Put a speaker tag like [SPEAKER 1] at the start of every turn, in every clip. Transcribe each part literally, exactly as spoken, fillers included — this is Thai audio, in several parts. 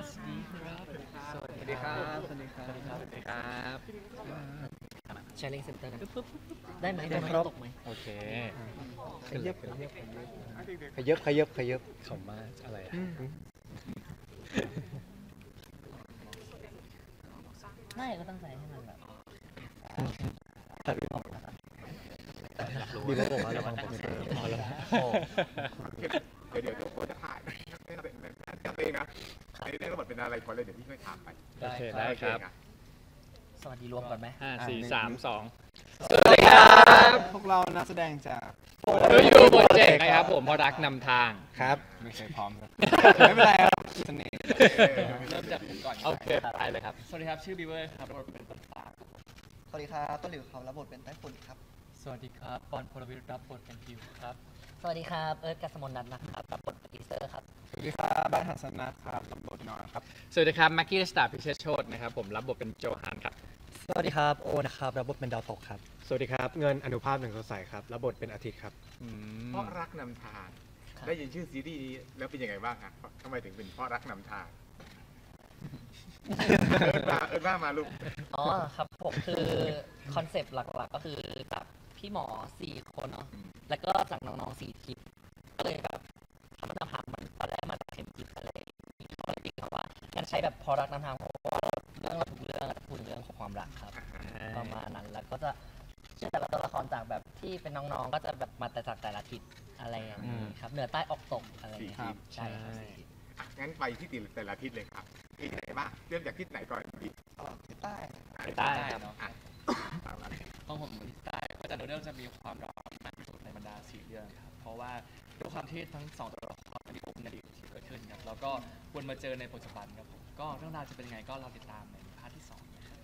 [SPEAKER 1] สวัสดีครับ
[SPEAKER 2] สวัสดีครับ สวัสดีครับ
[SPEAKER 1] สวัสดีครับ
[SPEAKER 2] สวัสดีครับ
[SPEAKER 1] แชร์ลิงก์เซ็นเตอร์ได้ไหม
[SPEAKER 2] ได้
[SPEAKER 1] ได้ไหม
[SPEAKER 2] ครับ
[SPEAKER 1] ตกไหม
[SPEAKER 2] โอเค
[SPEAKER 3] ขยับขยับขยับขยับขยับ
[SPEAKER 2] ขำมากอะไรอะ
[SPEAKER 1] ไม่ก็ตั้งใจให้มันแบบ
[SPEAKER 3] ดีแล้วบอกว่าระวังผมเจอพอแล้ว
[SPEAKER 4] เดี๋ยวเดี๋ยวเดี๋ยวโค้ชจะถ่ายให้เราเป็นจำเองนะในเรื่องทั้งหมดเป็นอะไรก่อนเลยเดี๋ยวพี่ช่วยถามไป
[SPEAKER 2] โอเคได้ครับ
[SPEAKER 1] สวัสดีรวมก่อนไหม
[SPEAKER 2] ห้าสี่สามสอง
[SPEAKER 3] พวกเรานักแสดงจาก
[SPEAKER 2] ดูยูโปรเจกต์นะครับผมพอรักนำทาง
[SPEAKER 3] ครับไม่เคยพร้อมครับไม่เป็นไรครับเสน่ห์
[SPEAKER 2] เริ่มจากผมก่อนโอเคไปเลยครับ
[SPEAKER 5] สวัสดีครับ ชื่อบีเวอร์ครับรับบทเป็นต้นฟ้า
[SPEAKER 6] สวัสดีครับต้นหลิวครับรับบทเป็นไต้ฝุ่นครับ
[SPEAKER 5] สวัสดีครับปอนพลวิทย์รับบทเป็นพิวครับ
[SPEAKER 1] สวัสดีครับเอิร์ธกัสมนนัทนะครับรับบทเป็นทีเซอร์ครับ
[SPEAKER 3] สวัสดีครับบ้านหัสนะครับตำรวจนอนครับ
[SPEAKER 2] สวัสดีครับแม็กกี้สตาร์พิเชษโชตนะครับผมรับบทเป็นโจฮันครับ
[SPEAKER 6] สวัสดีครับโอนะครับรับบทเป็นดาวตกครับ
[SPEAKER 3] สวัสดีครับเงินอนุภาพหนึ่งสดใสครับรับบทเป็นอาทิตย์ครับ
[SPEAKER 2] อืม
[SPEAKER 4] เพราะรักนำทาง
[SPEAKER 1] ครับ
[SPEAKER 4] ได้ยินชื่อซีรีส์นี้แล้วเป็นยังไงบ้างคะทำไมถึงเป็นเพราะรักนำทางเอิญมาเอิญมามาลูก
[SPEAKER 1] อ๋อครับผมคือคอนเซปต์หลักๆก็คือจากพี่หมอสี่คนเนาะแล้วก็จากน้องๆสี่ทีมก็เลยแบบทำนำทางมันตอนแรกมาจากเข็มจิตอะไรเขาเลยตีคำว่างั้นใช้แบบพอรักนำทางเพราะว่าเรื่องเราทุกเรื่องอะพูดถึงเรื่องของความรักครับ ประมาณนั้นแล้วก็จะชื่อแต่ละตัวละครจากแบบที่เป็นน้องๆ ก็จะแบบมาแต่จากแต่ละทิศอะไรอย่างนี้ครับเหนือใต้ออกตกอะไรอย่างเงี้ย
[SPEAKER 4] ครับ
[SPEAKER 1] ใช่ครับสี่ทิศ
[SPEAKER 4] อ่ะงั้นไปที่แต่ละทิศเลยครับที่ไหนบ้างเริ่มจากทิศไหนก่อนดี
[SPEAKER 6] ที่ใต้
[SPEAKER 2] ใต้ครับ
[SPEAKER 5] เนาะ
[SPEAKER 4] อ่ะตามมาเลย
[SPEAKER 5] ต้องผมที่ใต้ก็จะเรื่องจะมีความดราม่ามากที่สุดในบรรดาสี่เรื่องครับ เพราะว่าด้วยความที่ทั้งสองตัวละครมีปมในอดีตที่เกิดขึ้นครับ แล้วก็วนมาเจอในปัจจุบันครับผม ก็เรื่องราวจะเป็นยังไงก็เราติดตามในพาร์ทที่สองนะครับ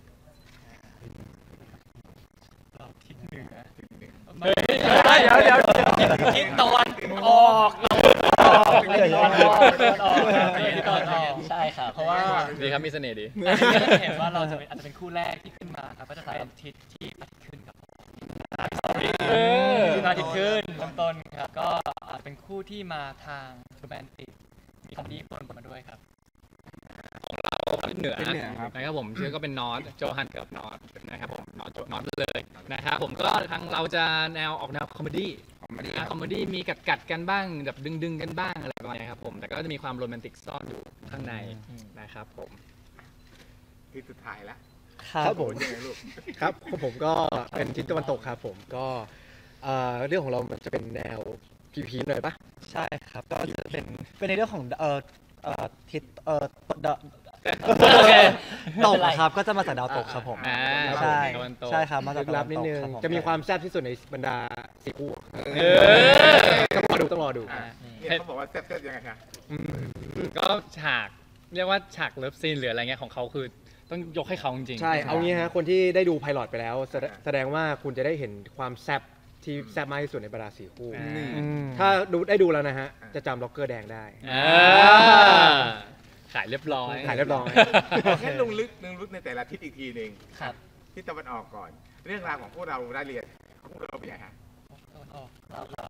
[SPEAKER 5] เราทิศเหนือ
[SPEAKER 4] ทิศหนึ่ง
[SPEAKER 5] เฮ้ยเดี๋ยวเดี๋ยวทิศตะวันออกเราตะวันออกตะวันออกทิศตะวันออก
[SPEAKER 1] ใช่ครับ เพราะว่า
[SPEAKER 2] ดีครับมีเสน่ห์ดี
[SPEAKER 5] อันนี้ก็จะเห็นว่าเราจะเป็นอาจจะเป็นคู่แรกที่ขึ้นมาครับก็จะถ่ายทิศที่อาทิตย์ขึ้นครับที่มาอาทิตย์ขึ้นเริ่มต้นครับก็อาจเป็นคู่ที่มาทางโรแมนติกมีคอมเมดี้ปนมาด้วยครับ
[SPEAKER 2] เหนือ
[SPEAKER 3] เป็นเหนือครับ
[SPEAKER 2] นะครับผมชื่อก็เป็นนอตโจฮันกับนอตนะครับผมนอตนอตเลยนะครับผมก็ทางเราจะแนวออกแนวคอมเมดี้
[SPEAKER 3] คอมเมดี้
[SPEAKER 2] คอมเมดี้มีกัดกัดๆกันบ้างแบบดึงดึงๆกันบ้างอะไรประมาณนี้ครับผมแต่ก็จะมีความโรแมนติกซ่อนอยู่ข้างในนะครับผม
[SPEAKER 4] ทิศสุดท้ายละ
[SPEAKER 3] ครับผม
[SPEAKER 4] ยังไงลูก
[SPEAKER 3] ครับของผมก็เป็นทิศตะวันตกครับผมก็เอ่อเรื่องของเรามันจะเป็นแนวพีๆหน่อยปะ
[SPEAKER 6] ใช่ครับก็จะเป็นเป็นในเรื่องของเอ่อเอ่อทิศเอ่อดาว
[SPEAKER 1] โอเค
[SPEAKER 6] ตกครับก็จะมาจากดาวตกครับผม
[SPEAKER 2] อ่า
[SPEAKER 6] ใช่
[SPEAKER 2] ตะวันตก
[SPEAKER 6] ใช่ครับมา
[SPEAKER 3] ลึ
[SPEAKER 6] จาก
[SPEAKER 3] ก
[SPEAKER 6] ตะ
[SPEAKER 3] ลั
[SPEAKER 6] วั
[SPEAKER 3] บ
[SPEAKER 6] น
[SPEAKER 3] นิด
[SPEAKER 6] ตก
[SPEAKER 3] นึง
[SPEAKER 6] ครับผม
[SPEAKER 3] จะมีความแซ่บที่สุดในบรรดาสี่คู่
[SPEAKER 2] เออ
[SPEAKER 3] ต้องรอดูต้องรอดู
[SPEAKER 4] อ่ะเนี่ยเขาบอกว่าแซ่บๆยังไงคะ
[SPEAKER 2] ก็ฉากเรียกว่าฉากเลิฟซีนหรืออะไรเงี้ยของเขาคือต้องยกให้เขาจริงๆ
[SPEAKER 3] ใช่เอางี้ฮะคนที่ได้ดูไพลอตไปแล้วแสดแสดงว่าคุณจะได้เห็นความแซ่บที่แซ่บมากที่สุดในบรรดาสี่คู่
[SPEAKER 2] อ่า
[SPEAKER 6] อืม
[SPEAKER 3] ถ้าดูได้ดูแล้วนะฮะ จะจำล็อกเกอร์แดงได้
[SPEAKER 2] อ่าขายเรียบร้อย
[SPEAKER 3] ขายเรียบร้อย
[SPEAKER 4] งั้นลงลึกลงลึกในแต่ละทิศอีกทีหนึ่ง
[SPEAKER 1] ครับ
[SPEAKER 4] ทิศตะวันออกก่อน เรื่องราวของพวกเราได้เรียนของพวกเราเป็นยังไงฮะ
[SPEAKER 5] ตะวันออก
[SPEAKER 1] เราเรา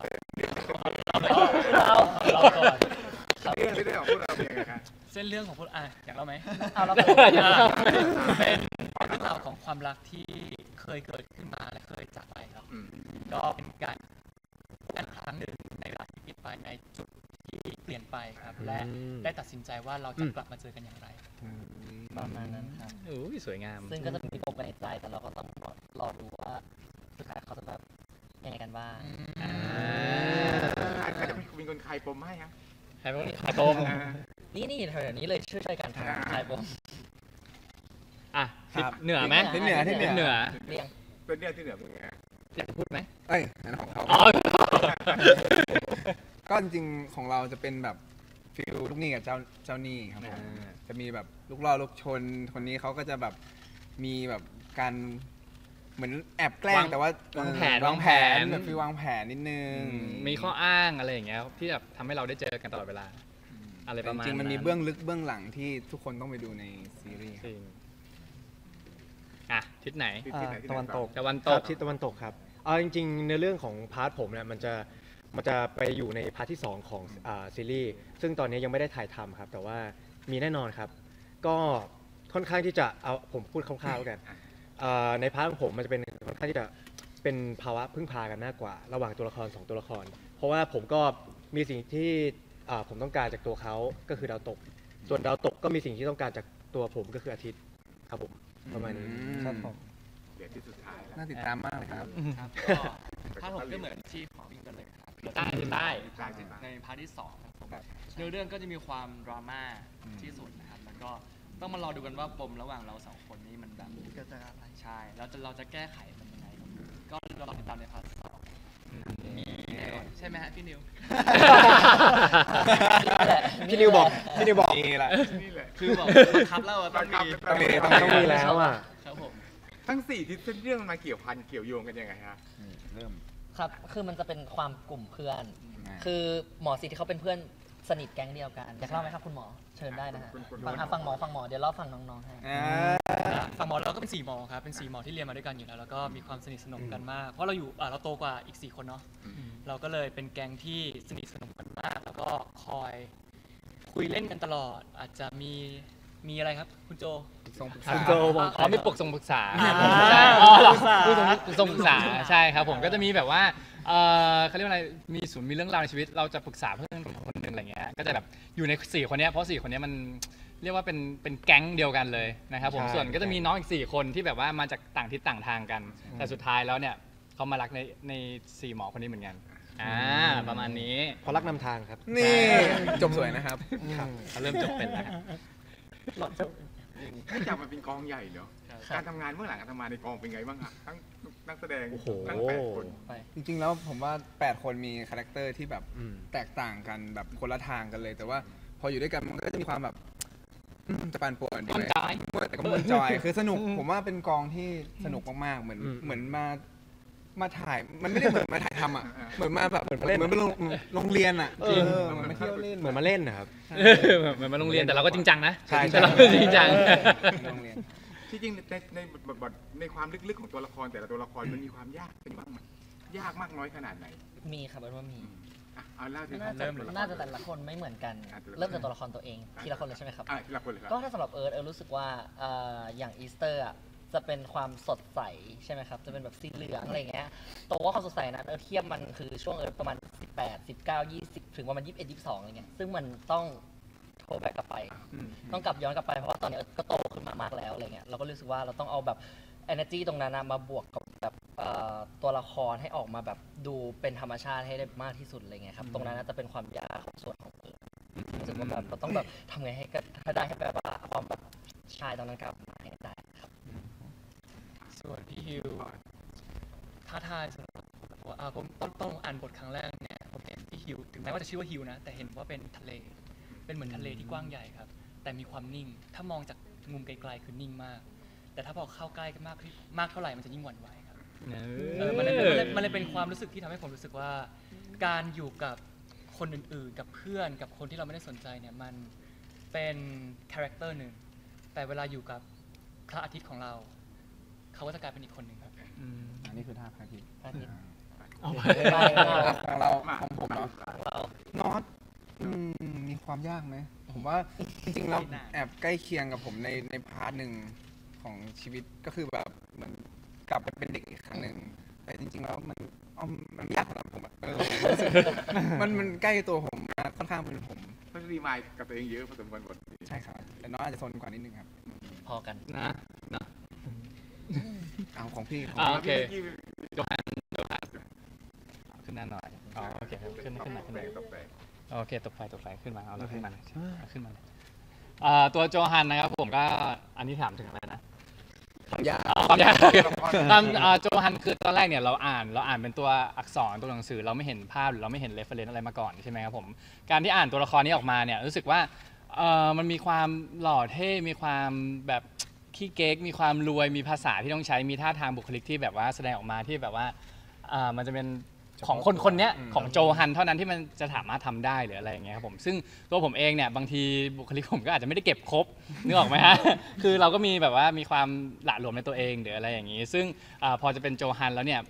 [SPEAKER 5] เราก่อน
[SPEAKER 4] เรื่องเรื่องของพวกเราเป็นยังไงคะ
[SPEAKER 5] เส้นเรื่องของพวกอ่ะอยากเล่าไหม
[SPEAKER 1] เอาเรา
[SPEAKER 5] อ่าเป็นเรื่องราวของความรักที่เคยเกิดขึ้นมาและเคยจากไปครับ
[SPEAKER 4] อืม
[SPEAKER 5] ก็เป็นการการครั้งหนึ่งในเวลาที่เปลี่ยนไปในจุดที่เปลี่ยนไปครับ และ
[SPEAKER 3] อืม
[SPEAKER 5] ได้ตัดสินใจว่าเราจะกลับมาเจอกันอย่างไร
[SPEAKER 1] ประมาณนั้นครับ
[SPEAKER 2] อุ้ยสวยงาม
[SPEAKER 1] ซึ่งก็จะมีปมในใจแต่เราก็ต้องรอดูว่าสุดท้ายเขาจะแบบยังไงกันบ้าง
[SPEAKER 2] อ่า
[SPEAKER 4] ใครจะเป็นมีคนใครปมให้ฮะ
[SPEAKER 2] ใครเป็นใครปม
[SPEAKER 4] อ่า
[SPEAKER 1] นี่นี่แถวๆนี้เลยช่วยๆกันทำทายปม
[SPEAKER 2] อ่ะ
[SPEAKER 3] ครับ
[SPEAKER 2] เหนือไหม
[SPEAKER 3] ทิศเหนือทิศเหนือ
[SPEAKER 2] เหนือ
[SPEAKER 1] เรียง
[SPEAKER 4] เป็นเรื่องที่เหนือเป็นยังไงฮะ
[SPEAKER 2] อยากจะพูดไหม
[SPEAKER 3] เอ้ยอันนั้นของเขา
[SPEAKER 2] อ๋อ
[SPEAKER 7] ก็จริงๆของเราจะเป็นแบบฟิลลูกหนี้กับเจ้าเจ้าหนี้ครับผม
[SPEAKER 2] อ่า
[SPEAKER 7] จะมีแบบลูกล่อลูกชนคนนี้เขาก็จะแบบมีแบบการเหมือนแอบแกล้งแต่ว่าว
[SPEAKER 2] างแผน
[SPEAKER 7] เออวางแผน
[SPEAKER 2] วางแผน
[SPEAKER 7] แบบฟิลวางแผนนิดนึง
[SPEAKER 2] มีข้ออ้างอะไรอย่างเงี้ยที่แบบทำให้เราได้เจอกันตลอดเวลา อะไรประมาณ
[SPEAKER 7] จริงๆมันมีเบื้องลึกเบื้องหลังที่ทุกคนต้องไปดูในซีรีส์ครับ
[SPEAKER 2] จริงอ่ะทิศไหน
[SPEAKER 4] ทิศที่ไหนที่ไห
[SPEAKER 6] ตะวันตก
[SPEAKER 2] ตะวัน
[SPEAKER 3] ค
[SPEAKER 2] ต
[SPEAKER 3] รั
[SPEAKER 2] ก
[SPEAKER 3] บทิศตะวันตกครับเอาจริงๆในเรื่องของพาร์ทผมเนี่ยมันจะมันจะไปอยู่ในพาร์ทที่สองของอ่าซีรีส์ซึ่งตอนนี้ยังไม่ได้ถ่ายทำครับ แต่ว่ามีแน่นอนครับ ก็ค่อนข้างที่จะเอาผมพูดคร่าวๆแล้วกันเอ่อในพาร์ทของผมมันจะเป็นค่อนข้างที่จะเป็นภาวะพึ่งพากันมากกว่า ระหว่างตัวละครสองตัวละคร เพราะว่าผมก็มีสิ่งที่อ่าผมต้องการจากตัวเขาก็คือดาวตก ส่วนดาวตกก็มีสิ่งที่ต้องการจากตัวผมก็คืออาทิตย์ครับผมประมาณนี้
[SPEAKER 6] ครับผม
[SPEAKER 4] เดี๋ยวที่สุดท้ายแล้ว
[SPEAKER 7] น่าติดตามมากเลยครับ
[SPEAKER 5] ครับก็พาร์ทผมก็เหมือนที่ของวิ่งกันเลยครับ
[SPEAKER 2] ใต้ใต้
[SPEAKER 4] ใต้ใต้
[SPEAKER 5] ในพาร์ทที่สองครับผมเนื้อเรื่องก็จะมีความดราม่าที่สุดนะครับแล้วก็ต้องมารอดูกันว่าปมระหว่างเราสองคนนี้มันแบบก็จะอะไรใช่แล้วจะเราจะแก้ไขมันยังไงครับก็รอติดตามในพาร์ทสองมีแน่นอนใช่ไหมฮะพี่นิว
[SPEAKER 3] พี่นิวบอกพี่นิวบอก
[SPEAKER 7] นี่แหละ
[SPEAKER 4] นี่แหละ
[SPEAKER 5] คือบอกบังคับเราอะต้องมี
[SPEAKER 7] ต้องมี
[SPEAKER 3] ต้องมีแล้วอ่ะ
[SPEAKER 5] ครับผม
[SPEAKER 4] ทั้งสี่ทิศเส้นเรื่องมันมาเกี่ยวพันเกี่ยวโยงกันยังไงฮะ
[SPEAKER 7] เริ่ม
[SPEAKER 1] ครับคือมันจะเป็นความกลุ่มเพื่อน
[SPEAKER 7] อ่า
[SPEAKER 1] คือหมอสิทธิ์ที่เขาเป็นเพื่อนสนิทแก๊งเดียวกันอยากเล่าไหมครับคุณหมอเชิญได้นะฮะ
[SPEAKER 4] คุณคุณ
[SPEAKER 1] ฟังอ่ะฟังหมอฟังหมอเดี๋ยวเล่าฟังน้องๆให้
[SPEAKER 7] อ่า
[SPEAKER 8] ฝั่งหมอเราก็เป็นสี่หมอครับเป็นสี่หมอที่เรียนมาด้วยกันอยู่แล้วแล้วก็มีความสนิทสนมกันมาก เพราะเราอยู่อ่าเราโตกว่าอีกสี่คนเนาะเราก็เลยเป็นแก๊งที่สนิทสนมกันมาก แล้วก็คอยคุยเล่นกันตลอด อาจจะมีมีอะไรครับคุณโจ
[SPEAKER 7] ทรงปรึก
[SPEAKER 2] คุ
[SPEAKER 7] ษา
[SPEAKER 2] ณโจบอกอ๋อมีปรึกทรงปรึกษา
[SPEAKER 1] อ่า
[SPEAKER 2] ใช่อ๋อเหรอผู้ทรงปรึกทรงปรึกษาใช่ครับผมก็จะมีแบบว่าเออเขาเรียกว่าอะไรมีศูนย์มีเรื่องราวในชีวิต เราจะปรึกษาเพื่อนคนหนึ่งอะไรเงี้ยก็จะแบบอยู่ในสี่คนเนี้ยเพราะสี่คนเนี้ยมันเรียกว่าเป็นเป็นแก๊งเดียวกันเลยนะครับผม
[SPEAKER 3] ใช่
[SPEAKER 2] ส่วนก็จะมีน้องอีกสี่คนที่แบบว่ามาจากต่างทิศต่างทางกัน แต่สุดท้ายแล้วเนี่ยเขามารักในในสี่หมอคนนี้เหมือนกันอ่าประมาณนี้
[SPEAKER 3] เพราะรักนำทางครับ
[SPEAKER 7] นี่จบสวยนะครับ
[SPEAKER 2] เขาเริ่มจบเป็นแล้ว
[SPEAKER 4] ให้จับมันเป็นกองใหญ่เนาะ
[SPEAKER 1] ครับ
[SPEAKER 4] การทำงานเมื่อหลังการทำงานในกองเป็นไงบ้างฮะทั้งนักแสดง
[SPEAKER 3] โอ้โห
[SPEAKER 4] ทั้งแปดคน
[SPEAKER 1] ไป
[SPEAKER 7] จริงๆแล้วผมว่าแปดคนมีคาแรคเตอร์ที่แบบ
[SPEAKER 3] อืม
[SPEAKER 7] แตกต่างกันแบบคนละทางกันเลย แต่ว่าพออยู่ด้วยกันมันก็จะมีความแบบอืมจะปานป่วนดีไหมแต่ก็มวนจอย คือสนุกผมว่าเป็นกองที่สนุกมากๆเหมือน
[SPEAKER 3] อืม
[SPEAKER 7] เหมือนมามาถ่ายมันไม่ได้เหมือนมาถ่ายทำอ่ะเหมือนมาแบบ
[SPEAKER 3] เหมือนมาเล่น
[SPEAKER 7] เหมือนไปโรงโรงเรียนอ่ะ
[SPEAKER 3] จริง
[SPEAKER 7] เออเหมือนมาเที่ยวเล่น
[SPEAKER 3] เหมือนมาเล่นนะครับ
[SPEAKER 2] เหมือนมาโรงเรียนแต่เราก็จริงจังนะ
[SPEAKER 3] ใช่ใช่
[SPEAKER 2] แต่เราจริงจัง
[SPEAKER 7] โรงเรียน
[SPEAKER 4] ที่จริงในในบทบทในความลึกๆของตัวละครแต่ละตัวละครมันมีความยากเป็นบ้างไหมยากมากน้อยขนาดไหน
[SPEAKER 1] มีครับเป็นว่ามี
[SPEAKER 4] อ่ะเอาเล่าสิ
[SPEAKER 1] น่าจะ
[SPEAKER 4] เริ่มเลย
[SPEAKER 1] น่าจะแต่ละคนไม่เหมือนกัน
[SPEAKER 4] อ่ะแต่ละคน
[SPEAKER 1] เริ่มจากตัวละครตัวเองทีละคนเลยใช่ไหมครับ
[SPEAKER 4] อ่ะทีละคนเลยครับ
[SPEAKER 1] ก็ถ้าสำหรับเอิร์ธเอิร์ธรู้สึกว่าเอ่ออย่างอีสเตอร์อ่ะจะเป็นความสดใสใช่ไหมครับ จะเป็นแบบสีเหลืองอะไรเงี้ยแตัวว่าความสดใสนั้นเอิร์ธเทียบมันคือช่วงเอิร์ธประมาณสิบแปด สิบเก้า ยี่สิบถึงประมาณยี่สิบเอ็ด ยี่สิบสองอะไรเงี้ยซึ่งมันต้องโทรแบ็กกลับไป ต้องกลับย้อนกลับไปเพราะว่าตอนนี้เอิร์ธก็โตขึ้นมามากแล้วอะไรเงี้ยเราก็รู้สึกว่าเราต้องเอาแบบ energy ตรงนั้นนะมาบวกกับแบบเอ่อตัวละครให้ออกมาแบบดูเป็นธรรมชาติให้ได้มากที่สุดอะไรเงี้ยครับตรงนั้นน่าจะเป็นความยากของส่วนของเอิร์ธรู้สึกว่าแบบเราต้องแบบทำไงให้ก็ให้ได้ให้แบบว่าความแบบชายตรงนั้นกลับมาให้ได้ครับ
[SPEAKER 8] ส่วนพี่ฮิวท้าทายสำหรับผมว่าอ่าผมตอนต้องอ่านบทครั้งแรกเนี่ยผมเห็นพี่ฮิวถึงแม้ว่าจะชื่อว่าฮิวนะแต่เห็นว่าเป็นทะเล เป็นเหมือนทะเลที่กว้างใหญ่ครับ แต่มีความนิ่ง ถ้ามองจากมุมไกลๆคือนิ่งมาก แต่ถ้าพอเข้าใกล้กันมากที่มากเท่าไหร่มันจะยิ่งหวั่นไหวครับเออมันเลยมันเลยมันเลยเป็นความรู้สึกที่ทำให้ผมรู้สึกว่า การอยู่กับคนอื่นๆ กับเพื่อนกับคนที่เราไม่ได้สนใจเนี่ยมันเป็นคาแรคเตอร์หนึ่งแต่เวลาอยู่กับพระอาทิตย์ของเรา เขาก็จะกลายเป็นอีกคนหนึ่งครับ
[SPEAKER 7] อันนี้คือท่าพระอาทิตย์
[SPEAKER 1] พระอาทิตย์
[SPEAKER 2] เอาไป
[SPEAKER 7] ของเราของผมเนาะน็อตอืมมีความยากไหมผมว่าจริงๆแล้วแอบใกล้เคียงกับผมในในพาร์ทหนึ่งของชีวิตก็คือแบบเหมือนกลับไปเป็นเด็กอีกครั้งหนึ่งแต่จริงๆแล้วมันอ้อมมันยากสำหรับผมอะเออรู้สึกมันมันใกล้ตัวผมมากค่อนข้างเป็นผม
[SPEAKER 4] ก็รีมายด์กับตัวเองเยอะพอสมควรบทนี้
[SPEAKER 7] ใช่ครับแต่น้องอาจจะโซนกว่านิดนึงครับ
[SPEAKER 1] พอกัน
[SPEAKER 2] นะ
[SPEAKER 7] เอาของพี่ของ
[SPEAKER 2] อ่า
[SPEAKER 7] พี่
[SPEAKER 2] โอเค
[SPEAKER 4] พี่
[SPEAKER 2] โจฮันโจฮันขึ้นหน้าหน่อยอ๋อโอเคครับขึ้นขึ้นมาขึ้นมา
[SPEAKER 4] ตกแต่ง
[SPEAKER 2] โอเคตกไฟตกไฟขึ้นมาเอาเลยขึ้นมาเลยเอาขึ้นมาเลยอ่าตัวโจฮันนะครับผมก็อันนี้ถามถึงอะไรนะ
[SPEAKER 7] ความยาก
[SPEAKER 2] ความยากตามอ่าโจฮันคือตอนแรกเนี่ยเราอ่านเราอ่านเป็นตัวอักษรตัวหนังสือเราไม่เห็นภาพหรือเราไม่เห็นเรฟเฟรนซ์อะไรมาก่อนใช่ไหมครับผมการที่อ่านตัวละครนี้ออกมาเนี่ยรู้สึกว่าเออมันมีความหล่อเท่มีความแบบขี้เก๊กมีความรวยมีภาษาที่ต้องใช้มีท่าทางบุคลิกที่แบบว่าแสดงออกมาที่แบบว่าอ่ามันจะเป็นของคนคนนี้ของโจฮันเท่านั้นที่มันจะสามารถทำได้หรืออะไรอย่างเงี้ยครับผมซึ่งตัวผมเองเนี่ยบางทีบุคลิกผมก็อาจจะไม่ได้เก็บครบนึกออกไหมฮะ คือเราก็มีแบบว่ามีความหละหลวมในตัวเองหรืออะไรอย่างงี้ ซึ่งอาพอจะเป็นโจฮันแล้วเนี่ย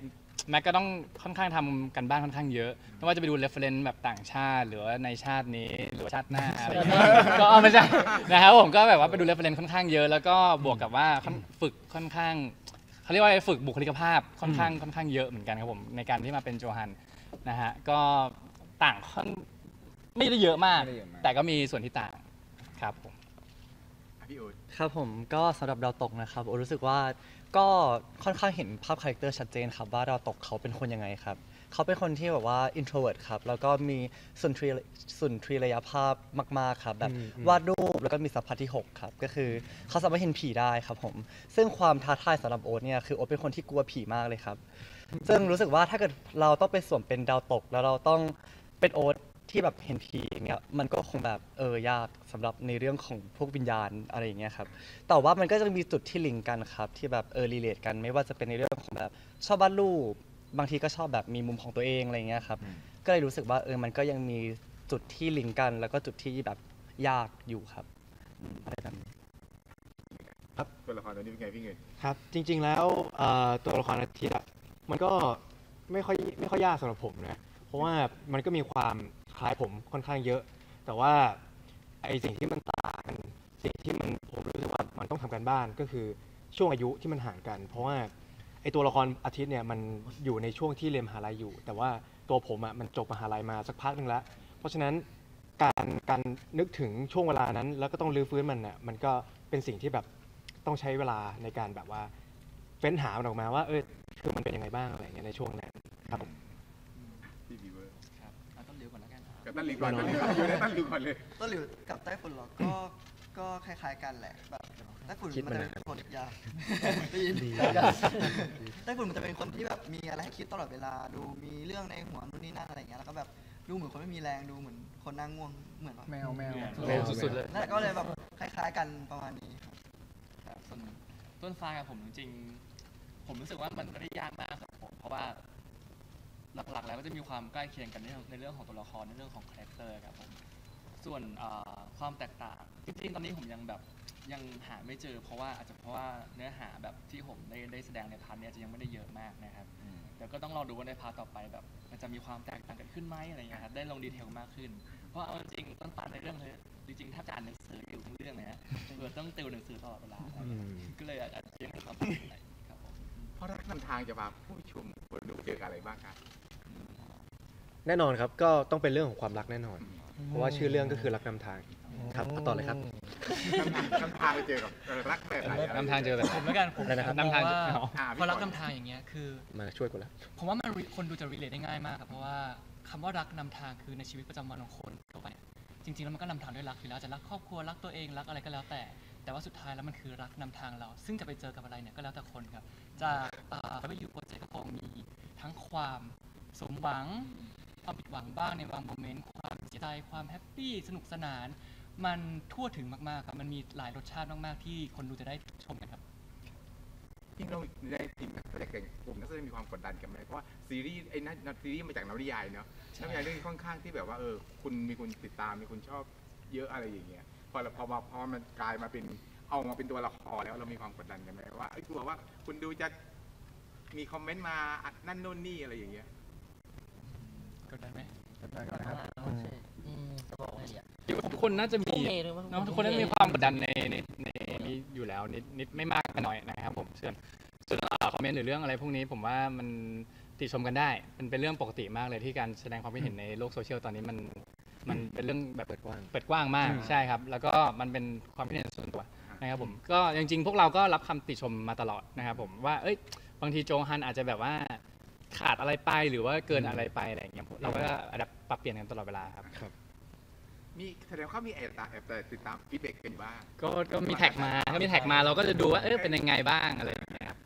[SPEAKER 2] แม็กก็ต้องค่อนข้างทำกันบ้านค่อนข้างเยอะไม่ว่าจะไปดู reference แบบต่างชาติ หรือว่าในชาตินี้หรือว่าชาติหน้าอะไรอย่างเงี้ยก็เอาไม่ใช่นะครับผมก็แบบว่าไปดู reference ค่อนข้างเยอะแล้วก็บวกกับว่าฝึกค่อนข้างเขาเรียกว่าฝึกบุคลิกภาพค่อนข้างค่อนข้างเยอะเหมือนกันครับผมในการที่มาเป็นโจฮันนะฮะก็ต่างค่อนไม่ได้เยอะมาก
[SPEAKER 7] ไม่ได้เยอะมาก
[SPEAKER 2] แต่ก็มีส่วนที่ต่างครับผม
[SPEAKER 4] อ่ะพี่โอ๊ต
[SPEAKER 6] ครับผมก็สำหรับดาวตกนะครับโอรู้สึกว่าก็ค่อนข้างเห็นภาพคาแรคเตอร์ชัดเจนครับว่าดาวตกเขาเป็นคนยังไงครับเขาเป็นคนที่แบบว่า introvert ครับแล้วก็มีสุนทรีสุนทรีระยะภาพมากๆครับแบบ
[SPEAKER 3] อืมอืม
[SPEAKER 6] วาดรูปแล้วก็มีสัมผัสที่หกครับก็คือเขาสามารถเห็นผีได้ครับผมซึ่งความท้าทายสำหรับโอ๊ตเนี่ยคือโอ๊ตเป็นคนที่กลัวผีมากเลยครับซึ่งรู้สึกว่าถ้าเกิดเราต้องไปสวมเป็นดาวตกแล้วเราต้องเป็นโอ๊ตที่แบบเห็นผีอย่างเงี้ยมันก็คงแบบเออยากสำหรับในเรื่องของพวกวิญญาณอะไรอย่างเงี้ยครับแต่ว่ามันก็จะมีจุดที่ลิงก์กันครับที่แบบเออรีเลทกันไม่ว่าจะเป็นในเรื่องของแบบชอบวาดรูปบางทีก็ชอบแบบมีมุมของตัวเองอะไรเงี้ยครับก็เลยรู้สึกว่าเออมันก็ยังมีจุดที่ลิงก์กัน แล้วก็จุดที่แบบยากอยู่ครับอะไรแบบนี้
[SPEAKER 4] ตัวละครตัวนี้เป็นไงพี่เงิน
[SPEAKER 3] ครับจริงๆแล้วเอ่อตัวละครอาทิตย์อะมันก็ไม่ค่อยไม่ค่อยยากสำหรับผมนะเพราะว่ามันก็มีความคล้ายผมค่อนข้างเยอะ แต่ว่าไอสิ่งที่มันต่างกันสิ่งที่มันผมรู้สึกว่ามันต้องทำกันบ้านก็คือช่วงอายุที่มันห่างกัน เพราะว่าไอตัวละครอาทิตย์เนี่ยมันอยู่ในช่วงที่เรียนมหาลัยอยู่ แต่ว่าตัวผมอะมันจบมหาลัยมาสักพักหนึ่งแล้วเพราะฉะนั้นการการนึกถึงช่วงเวลานั้น แล้วก็ต้องรื้อฟื้นมันน่ะมันก็เป็นสิ่งที่แบบต้องใช้เวลาในการแบบว่าเฟ้นหามันออกมาว่าเออคือมันเป็นยังไงบ้างอะไรอย่างเงี้ยในช่วงนั้นครับผม
[SPEAKER 4] พี่บีเวอร์
[SPEAKER 5] ครับเอาต้นเร็วก่อนแล้วกัน
[SPEAKER 4] กับตั้นหลิวก่อนตั้นหลิวก่อนอยู่ในตั้นหลิวก่อนเลย
[SPEAKER 9] ต้นหลิวกับไต้ฝุ่นเหรอ ก็ก็คล้ายๆกันแหละแบบไต้ฝุ่น
[SPEAKER 3] คิด
[SPEAKER 9] มัน
[SPEAKER 3] มา
[SPEAKER 9] จะ
[SPEAKER 3] นาน
[SPEAKER 9] เป็นคนยากได้ยินไต้ฝุ่นมันจะเป็นคนที่แบบมีอะไรให้คิดตลอดเวลาดูมีเรื่องในหัวนู่นนี่นั่นอะไรอย่างเงี้ยแล้วก็แบบดูเหมือนคนไม่มีแรงดูเหมือนคนนั่งง่วงเหมือนว่า
[SPEAKER 7] แมวแมว
[SPEAKER 2] เร็วสุดๆเลย
[SPEAKER 9] นั่นแหละก็เลยแบบคล้ายๆกันประมาณนี้ครับ
[SPEAKER 5] ครับส่วนต้นฟ้ากับผมจริงๆผมรู้สึกว่ามันไม่ได้ยากมากครับผมเพราะว่าหลักๆแล้วก็จะมีความใกล้เคียงกันในเรื่องในเรื่องของตัวละครในเรื่องของคาแรคเตอร์ครับผมส่วนเอ่อความแตกต่างจริงๆตอนนี้ผมยังแบบยังหาไม่เจอ เพราะว่าอาจจะเพราะว่าเนื้อหาแบบที่ผมได้ได้แสดงในพาร์ทเนี้ยจะยังไม่ได้เยอะมากนะครับเดี๋ยวก็ต้องรอดูว่าในพาร์ทต่อไปแบบมันจะมีความแตกต่างกันขึ้นไหมอะไรอย่างเงี้ยครับได้ลงดีเทลมากขึ้น เพราะเอาจริงๆต้นตาลในเรื่องเลยจริงๆถ้าจะอ่านหนังสืออยู่ทั้งเรื่องเลยฮะเออต้องติวหนังสือตลอดเวลา
[SPEAKER 3] อืม
[SPEAKER 5] ก็เลยอาจจะยังไม่ความต่างอะไรครับผม
[SPEAKER 4] เพราะรักนำทางจะพาผู้ชมคนดูเจออะไรบ้างครับ
[SPEAKER 3] แน่นอนครับก็ต้องเป็นเรื่องของความรักแน่นอน เพราะว่าชื่อเรื่องก็คือรักนำทางครับต่อเลยครับ
[SPEAKER 4] นำทางนำทางไปเจอกับเออรักแบบไหนอะ
[SPEAKER 2] นำทางเจอแบบ
[SPEAKER 8] ผมแล้วกันผม
[SPEAKER 3] อะไรนะครับ
[SPEAKER 8] มอง
[SPEAKER 2] นำทาง
[SPEAKER 8] ว่า
[SPEAKER 2] อ๋อ
[SPEAKER 4] อ่า
[SPEAKER 8] พอรัก
[SPEAKER 4] พี่ก่อน
[SPEAKER 8] นำทางอย่างเงี้ยคือ
[SPEAKER 3] มาช่วยกูแล้ว
[SPEAKER 8] ผมว่ามันคนดูจะรีเลทได้ง่ายมากครับเพราะว่าคำว่ารักนำทางคือในชีวิตประจำวันของคนทั่วไปจริงๆแล้วมันก็นำทางด้วยรักอยู่แล้วจะรักครอบครัวรักตัวเองรักอะไรก็แล้วแต่ แต่ว่าสุดท้ายแล้วมันคือรักนำทางเรา ซึ่งจะไปเจอกับอะไรเนี่ยก็แล้วแต่คนครับจากไปอยู่โปรเจกต์ก็คงมีทั้งความสมหวังความผิดหวังบ้างในบางโมเมนต์ความเสียใจความแฮปปี้สนุกสนาน มันทั่วถึงมากๆครับมันมีหลายรสชาติมากๆที่คนดูจะได้ชมกันครับ
[SPEAKER 4] ที่เราได้ทีมนักแสดงกลุ่มนักแสดงมีความกดดันกันไหมเพราะว่าซีรีส์ไอ้นั่นซีรีส์มาจากนวนิยายเนาะนวนิยายเรื่องนี้ค่อนข้างที่แบบว่าเออคุณมีคนติดตามมีคนชอบเยอะอะไรอย่างเงี้ยพอเราพอมาพอมันกลายมาเป็นเอามาเป็นตัวละครแล้วเรามีความกดดันกันไหมว่าไอ้ยกลัวว่าคุณดูจะมีคอมเมนต์มาอัดนั่นโน่นนี่อะไรอย่างเงี้ย
[SPEAKER 8] กดดันไหม
[SPEAKER 1] อืมจะบอกว่าอย่าง
[SPEAKER 2] ทุกคนน่าจะมี
[SPEAKER 1] ทุ่มเทด้วยมั้ง
[SPEAKER 2] เนอะทุกคนน่าจะมีความกดดันในในในนี้อยู่แล้วนิดนิดไม่มากก็น้อยนะครับผมส่วนส่วนคอมเมนต์หรือเรื่องอะไรพวกนี้ผมว่ามันติชมกันได้ มันเป็นเรื่องปกติมากเลยที่การแสดงความคิดเห็นในโลกโซเชียลตอนนี้มันมันเป็นเรื่องแบบ
[SPEAKER 3] เปิดกว้าง
[SPEAKER 2] เปิดกว้างมากใช่ครับ แล้วก็มันเป็นความคิดเห็นส่วนตัวนะครับผมก็จริงๆ พวกเราก็รับคำติชมมาตลอดนะครับผมว่าเอ้ยบางทีโจฮันอาจจะแบบว่าขาดอะไรไปหรือว่าเกินอะไรไปอะไรอย่างเงี้ยเราก็จะปรับเปลี่ยนกันตลอดเวลาครับ
[SPEAKER 4] มีแสดงว่ามีแอบตาแอบแต่ติดตามฟีดแบ็กกันอยู่บ้าง
[SPEAKER 2] ก็ก็มีแท็กมาก็มีแท็กมาเราก็จะดูว่าเออเป็นยังไงบ้างอะไรอย่างเงี้ยครับ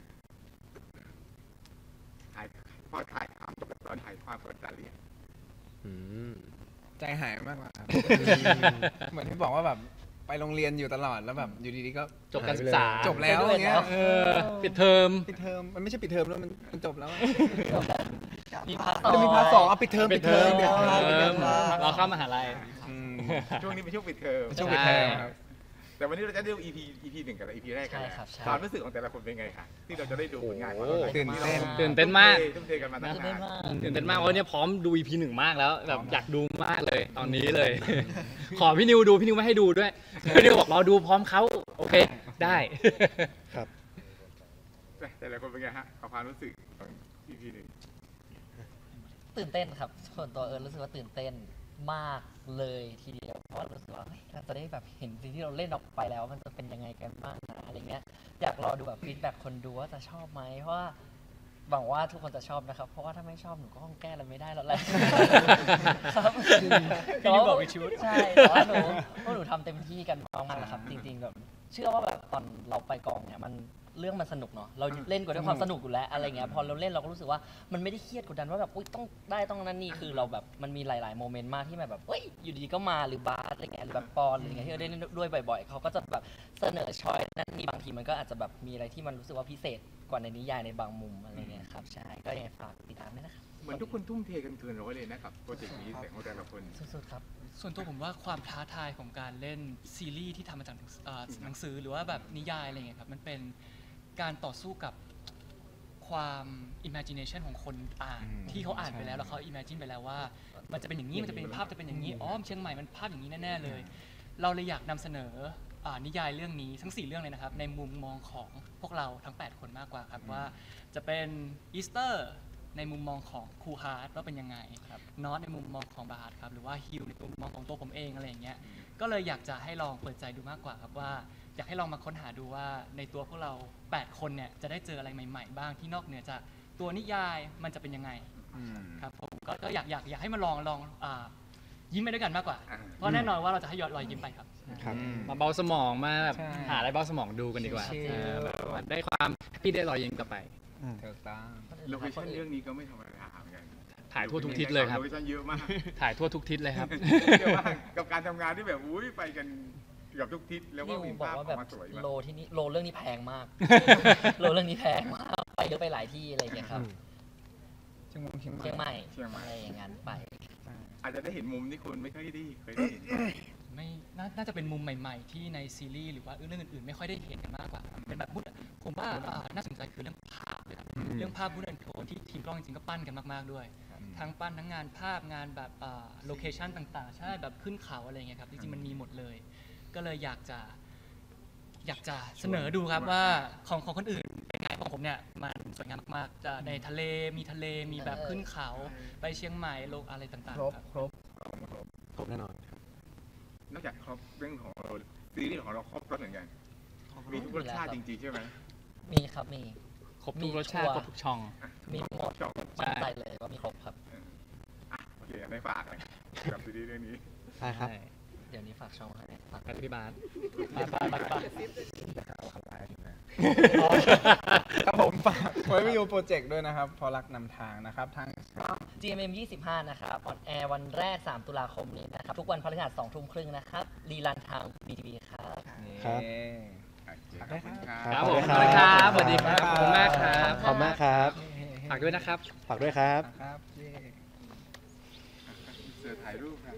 [SPEAKER 4] ถ่ายพอถ่ายความจบตอนถ่ายความกดดันเรียน
[SPEAKER 3] อืม
[SPEAKER 7] ใจหายมากกว่าครับ เหมือนที่บอกว่าแบบไปโรงเรียนอยู่ตลอดแล้วแบบอยู่ดีๆก็
[SPEAKER 2] จบการศึกษา
[SPEAKER 7] จบแล้วอย่างเงี้ย
[SPEAKER 2] เออปิดเทอม
[SPEAKER 7] ปิดเทอมมันไม่ใช่ปิดเทอมแล้วมันมันจบแล้วอะ
[SPEAKER 8] มีพาร์ท
[SPEAKER 7] จะมีพาร์ทสองเอาปิดเทอม
[SPEAKER 2] ปิ
[SPEAKER 7] ปิ
[SPEAKER 2] ด
[SPEAKER 7] ด
[SPEAKER 2] เท
[SPEAKER 7] เท
[SPEAKER 2] อ
[SPEAKER 7] อ
[SPEAKER 2] ม
[SPEAKER 7] มปิดเทอม
[SPEAKER 2] เราเข้ามหาลัย
[SPEAKER 7] อืม
[SPEAKER 4] ช่วงนี้เป็นช่วงปิดเทอม
[SPEAKER 7] ช่วงปิดเทอมครับ
[SPEAKER 4] แต่วันนี้เราจะได้ดู อี พี อี พี หนึ่งกับ อี พี แรกกัน
[SPEAKER 1] ใช่
[SPEAKER 4] แล้ว
[SPEAKER 1] ครับใช่
[SPEAKER 4] ความรู้สึกของแต่ละคนเป็นไงคะที่เราจะได้ดูผลงานของเรา
[SPEAKER 7] ตื่นเต้น
[SPEAKER 2] ตื่นเต้นมาก
[SPEAKER 4] ทุ่มเทกันมาตั้ง
[SPEAKER 1] ตื่นเต้น
[SPEAKER 4] นาน
[SPEAKER 1] มาก
[SPEAKER 2] ตื่นเต้นมากเพราะเนี่ยพร้อมดู อี พี หนึ่งมากแล้วแบบอยากดูมากเลยตอนนี้เลย ขอพี่นิวดูพี่นิวไม่ให้ดูด้วยพี่นิวบอกรอดูพร้อมเขาโอเคได้
[SPEAKER 3] ครับ
[SPEAKER 4] แต่ละคนเป็นไงฮะกับความรู้สึกของ อี พี หนึ่ง
[SPEAKER 1] ตื่นเต้นครับส่วนตัวเอิร์ธรู้สึกว่าตื่นเต้นมากเลยทีเดียวเพราะว่ารู้สึกว่าเฮ้ยเราจะได้แบบเห็นสิ่งที่เราเล่นออกไปแล้วมันจะเป็นยังไงกันบ้างนะอะไรเงี้ยอยากรอดูแบบฟีดแบ็กคนดูว่าจะชอบไหมเพราะว่าหวังว่าทุกคนจะชอบนะครับเพราะว่าถ้าไม่ชอบหนูก็คงแก้อะไรไม่ได้แล้วแหละครับ
[SPEAKER 8] พี่นิวบอกไปชุด
[SPEAKER 1] ใช่แต่ว่าหนูพวกหนูทำเต็มที่กันมากๆแล้วครับจริงๆแบบเชื่อว่าแบบตอนเราไปกองเนี่ยมันเรื่องมันสนุกเนาะเราเล่นกันด้วยความสนุกอยู่แล้วอะไรเงี้ยพอเราเล่นเราก็รู้สึกว่ามันไม่ได้เครียดกดดันว่าแบบอุ้ยต้องได้ต้องนั่นนี่คือเราแบบมันมีหลายๆโมเมนต์มากที่แบบเฮ้ยอยู่ดีๆก็มาหรือบาสอะไรเงี้ยหรือแบบปอนหรืออะไรเงี้ยที่เราได้เล่นด้วยบ่อยๆเขาก็จะแบบเสนอช้อยนั่นนี่บางทีมันก็อาจจะแบบมีอะไรที่มันรู้สึกว่าพิเศษกว่าในนิยายในบางมุมอะไรเงี้ยครับใช่ก็ยังไงฝากติดตามด้วยนะครับ
[SPEAKER 4] เหมือนทุกคนทุ่มเทกันเกินร้อยเลยนะครับโปรเจกต์นี้แต่ของแต่ละคน
[SPEAKER 1] สุดๆครับ
[SPEAKER 8] ส่วนตัวผมว่าความท้าทายของการเล่นซีรีส์ที่ทำมาจากหนังเอ่อหนังสือหรือว่าแบบนิยายอะไรเงี้ยครับมันเป็นการต่อสู้กับความ imagination ของคนอ่าน
[SPEAKER 7] อืม
[SPEAKER 8] ที่เขาอ่านไปแล้ว
[SPEAKER 7] ใช่
[SPEAKER 8] แล้วเขา imagine ไปแล้วว่า มันจะเป็นอย่างนี้มันจะเป็นภาพจะเป็นอย่างนี้อ๋อเชียงใหม่มันภาพอย่างนี้แน่ๆเลย เราเลยอยากนำเสนออ่านิยายเรื่องนี้ทั้งสี่เรื่องเลยนะครับในมุมมองของพวกเราทั้งแปดคนมากกว่าครับว่าจะเป็นอีสเตอร์ในมุมมองของครูฮาร์ดว่าเป็นยังไงครับน็อตในมุมมองของบาร์ดครับหรือว่าฮิวในมุมมองของตัวผมเองอะไรอย่างเงี้ยก็เลยอยากจะให้ลองเปิดใจดูมากกว่าครับว่าอยากให้ลองมาค้นหาดูว่าในตัวพวกเราแปดคนเนี่ยจะได้เจออะไรใหม่ๆบ้างที่นอกเหนือจากตัวนิยายมันจะเป็นยังไงครับผมก็ก็อยากอยากอยากให้มาลองลองอ่ายิ้มไปด้วยกันมากกว่า
[SPEAKER 4] อ่า
[SPEAKER 8] เพราะแน่นอนว่าเราจะให้ยอดรอยยิ้มไปครับ
[SPEAKER 3] ครับ
[SPEAKER 2] มาเบาสมองมาแบบ
[SPEAKER 7] ใช่
[SPEAKER 2] หาอะไรเบาสมองดูกันดีกว่า
[SPEAKER 7] ชิลๆ
[SPEAKER 2] เออแบบว่าได้ความพี่ได้รอยยิ้มกลับไป
[SPEAKER 7] ถูกต้อง
[SPEAKER 4] โลเคชั่นเรื่องนี้ก็ไม่ธรรมดาเหมือนกัน
[SPEAKER 2] ถ่ายทั่วทุกทิศเลยครับ
[SPEAKER 4] โลเคชั่นเยอะมาก
[SPEAKER 2] ถ่ายทั่วทุกทิศเลยครับ
[SPEAKER 4] เยอะมากกับการทำงานที่แบบอุ้ยไปกันเกือบทุกทิศแล้วก็
[SPEAKER 1] นิว
[SPEAKER 4] มี
[SPEAKER 1] บอก
[SPEAKER 4] ภาพอ
[SPEAKER 1] ว่า
[SPEAKER 4] อ
[SPEAKER 1] แบ
[SPEAKER 4] ก
[SPEAKER 1] บ
[SPEAKER 4] มาสวยมาก
[SPEAKER 1] โลที่นี่โลเรื่องนี้แพงมาก โลเรื่องนี้แพงมากไปเยอะไปหลายที่อะไรอย่างเงี้ยครับ
[SPEAKER 7] เชียงใหม่เชียงใหม่
[SPEAKER 1] เชียงใหม่
[SPEAKER 4] เชียงใหม่
[SPEAKER 1] อะไรอย่างนั้นไป
[SPEAKER 4] อาจจะได้เห็นมุมที่คุณไม่ค่อยได้เคยได้เห็น
[SPEAKER 8] ไม่นาน่าจะเป็นมุมใหม่ๆ ที่ในซีรีส์หรือว่าเรื่องอื่นๆ ไม่ค่อยได้เห็นกันมากกว่าครับเป็นแบบพูดผมว่าอ่าน่าสนใจคือเรื่องภาพเลยครับเรื่องภาพพูดเรื่องโทนที่ทีมกล้องจริงๆ ก็ปั้นกันมากๆ ด้วย ทั้งปั้นทั้งงานภาพงานแบบโลเคชั่นต่างๆ ใช่แบบขึ้นเขาอะไรเงี้ยครับ จริงๆ มันมีหมดเลย ก็เลยอยากจะอยากจะเสนอดูครับว่าของของคนอื่นเป็นไงของผมเนี่ยมันสวยงามมากๆจะในทะเลมีทะเลมีแบบขึ้นเขาไปเชียงใหม่โลกอะไรต่าง
[SPEAKER 7] ครบ
[SPEAKER 8] ๆครับ
[SPEAKER 7] ครบ
[SPEAKER 3] ครบแน่นอนครับ
[SPEAKER 4] นอกจากครบเรื่องของเราซีรีส์ของเราครบรสเหมือนกันมีทุกรสชาติจริงๆใช่ไหม
[SPEAKER 1] มีครับมี
[SPEAKER 2] ครบทุกรสชาติครบทุกช่อง
[SPEAKER 1] มีหมด
[SPEAKER 4] ชอบ
[SPEAKER 1] มั่นใจเลยว่ามีครบครับ
[SPEAKER 4] อ่ะโอเคได้ฝากเลยกับซีรีส์เรื่องนี้
[SPEAKER 3] ใช่ครับ
[SPEAKER 1] เดี๋ยวนี้ฝากช่องให้ฝาก
[SPEAKER 2] ไปพี่บาส
[SPEAKER 8] ไปไปไปไป
[SPEAKER 7] ครับผมฝากไว้วิวโปรเจกต์ด้วยนะครับ พอรักนำทางนะครับทาง
[SPEAKER 1] จี เอ็ม เอ็ม ยี่สิบห้านะครับออนแอร์วันแรกสามตุลาคมนี้นะครับ ทุกวันพฤหัสสองทุ่มครึ่งนะครับรีลันทาง บี ที วี ครับ
[SPEAKER 3] ครับ
[SPEAKER 4] ขอบคุณครั
[SPEAKER 2] ครับ
[SPEAKER 4] บ
[SPEAKER 2] ผม
[SPEAKER 3] ขอบคุณครับ
[SPEAKER 2] สวัสดีครับขอบคุณมากครับ
[SPEAKER 3] ขอบคุณมากครับ
[SPEAKER 2] ฝากด้วยนะครับ
[SPEAKER 3] ฝากด้วยครับ
[SPEAKER 7] ครับเย้
[SPEAKER 4] เสือถ่ายรูปครับ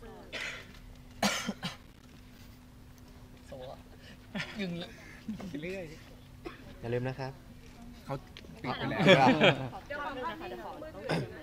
[SPEAKER 1] โซ่อย่างนี้
[SPEAKER 7] เรื่อย
[SPEAKER 3] อย่าลืมนะครับ
[SPEAKER 7] เขาปิดไปแล้ว
[SPEAKER 3] ครับ
[SPEAKER 10] เดี๋ยวขอภาพนี้มือถือ